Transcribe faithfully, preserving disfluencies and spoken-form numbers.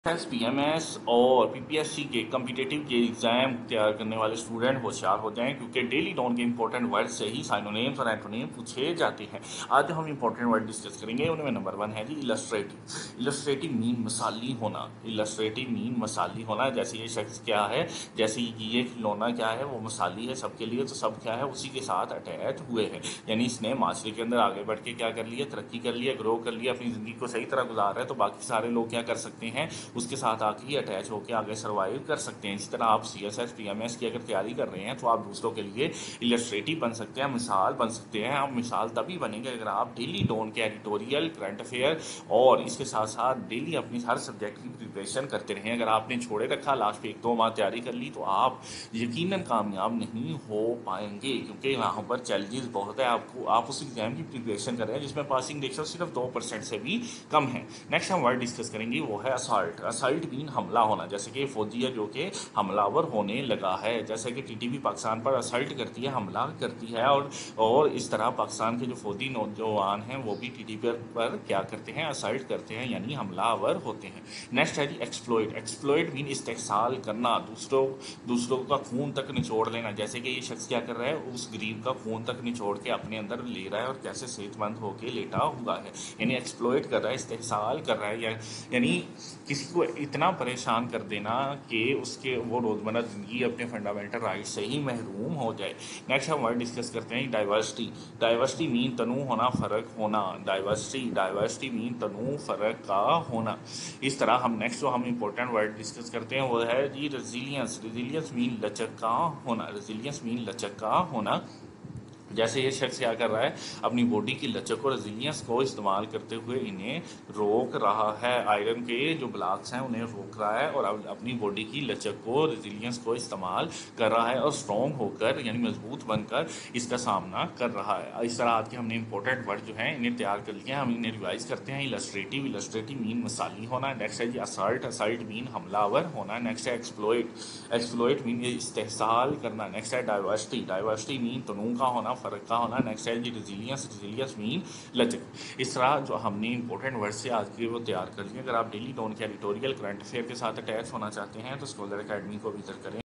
S P M S और P P S C के कम्पिटेटिव के एग्जाम तैयार करने वाले स्टूडेंट होशियार हो जाएं, क्योंकि डेली डॉन के इंपॉर्टेंट वर्ड से ही साइनोनिम्स और एंटोनिम पूछे जाते हैं। आज जो हम इंपॉर्टेंट वर्ड डिस्कस करेंगे उनमें नंबर वन है जी इलस्ट्रेटिव। इलस्ट्रेटिव मीन मसाली होना। इलस्ट्रेटिव मीन मसाली होना, जैसे ये शख्स क्या है, जैसे कि ये खिलौना क्या है, वो मसाली है सबके लिए, तो सब क्या है उसी के साथ अटैच हुए हैं। यानी इसने माशरे के अंदर आगे बढ़ के क्या कर लिया, तरक्की कर लिया, ग्रो कर लिया, अपनी ज़िंदगी को सही तरह गुजार रहा है, तो बाकी सारे लोग क्या कर सकते हैं, उसके साथ आके ही अटैच होकर आगे सर्वाइव कर सकते हैं। इसी तरह आप C S S P M S की अगर तैयारी कर रहे हैं तो आप दूसरों के लिए इलस्ट्रेटिव बन सकते हैं, मिसाल बन सकते हैं। आप मिसाल तभी बनेंगे अगर आप डेली डॉन के एडिटोरियल, करंट अफेयर और इसके साथ साथ डेली अपनी हर सब्जेक्ट की प्रिपरेशन करते रहें। अगर आपने छोड़े रखा, लास्ट पे एक दो माह तैयारी कर ली, तो आप यकीनन कामयाब नहीं हो पाएंगे, क्योंकि यहाँ पर चैलेंजेस बहुत है। आपको आप उस एग्जाम की प्रिपरेशन कर रहे हैं जिसमें पासिंग रेशो सिर्फ दो परसेंट से भी कम है। नेक्स्ट हम वर्ड डिस्कस करेंगे वो है असॉल्ट। असॉल्ट मीन हमला होना, जैसे कि फौजी है जो कि हमलावर होने लगा है, जैसे कि टी टी पी पाकिस्तान पर असॉल्ट करती है, हमला करती है, और और इस तरह पाकिस्तान के जो फौजी नौजवान हैं वो भी टी टी पी पर क्या करते हैं, असॉल्ट करते हैं, यानी हमलावर होते हैं। नेक्स्ट है जी एक्सप्लॉइट। एक्सप्लॉइट मीन इस्तेहसाल करना, दूसरों दूसरों का खून तक निचोड़ लेना, जैसे कि ये शख्स क्या कर रहा है, उस गरीब का खून तक निचोड़ के अपने अंदर ले रहा है और कैसे सेहतमंद होकर लेटा हुआ है, यानी एक्सप्लॉइट कर रहा है, इस्तेहसाल कर रहा है, या, यानी किसी को इतना परेशान कर देना कि उसके वो रोज़मर्रा ज़िंदगी अपने फंडामेंटल राइट से ही महरूम हो जाए। नेक्स्ट हम वर्ड डिस्कस करते हैं डाइवर्सिटी। डाइवर्सिटी मीन तनू होना, फ़र्क होना। डाइवर्सिटी डाइवर्सिटी मीन तनू, फ़र्क का होना। इस तरह हम नेक्स्ट जो हम इंपॉर्टेंट वर्ड डिस्कस करते हैं वो है जी रेजिलियंस। रेजिलियंस मीन लचक का होना। रेजिलियंस मीन लचक का होना, जैसे ये शख्स क्या कर रहा है, अपनी बॉडी की लचक और रेजिलियंस को इस्तेमाल करते हुए इन्हें रोक रहा है, आयरन के जो ब्लॉक्स हैं उन्हें रोक रहा है, और अपनी बॉडी की लचक को, रेजिलियंस को इस्तेमाल कर रहा है और स्ट्रॉन्ग होकर यानी मजबूत बनकर इसका सामना कर रहा है। इस तरह आज के हमने इंपॉर्टेंट वर्ड जो हैं इन्हें तैयार कर लिया, हम इन्हें रिवाइज करते हैं। इलस्ट्रेटिव। इलस्ट्रेटिव मीन मसाली होना। नेक्स्ट है जी असल्ट। असल्ट मीन हमलावर होना। नेक्स्ट है एक्सप्लॉइट। एक्सप्लॉइट मीन इस्तेहसाल करना। नेक्स्ट है डाइवर्सिटी। डाइवर्सिटी मीन तनू का होना, फ़र्क का होना। नेक्स्ट है जी रिजिलियंस। रिजिलियंस मीन लचक। इस तरह जो हमने इंपॉर्टेंट वर्ड से आज के वो तैयार कर लिए। अगर आप डेली डॉन के एडिटोरियल, करंट अफेयर के साथ अटैच होना चाहते हैं तो स्कॉलर अकेडमी को विजिट करें।